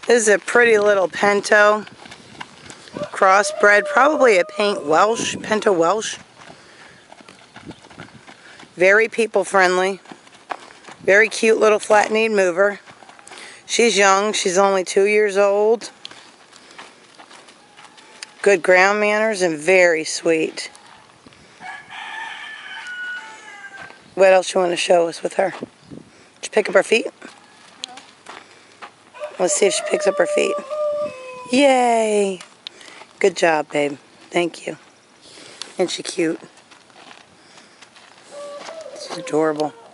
This is a pretty little Pinto. Crossbred, probably a Pinto Welsh. Very people friendly. Very cute little flat-kneed mover. She's young, she's only 2 years old. Good ground manners and very sweet. What else you want to show us with her? Did you pick up her feet? Let's see if she picks up her feet. Yay! Good job, babe. Thank you. And she's cute. She's adorable.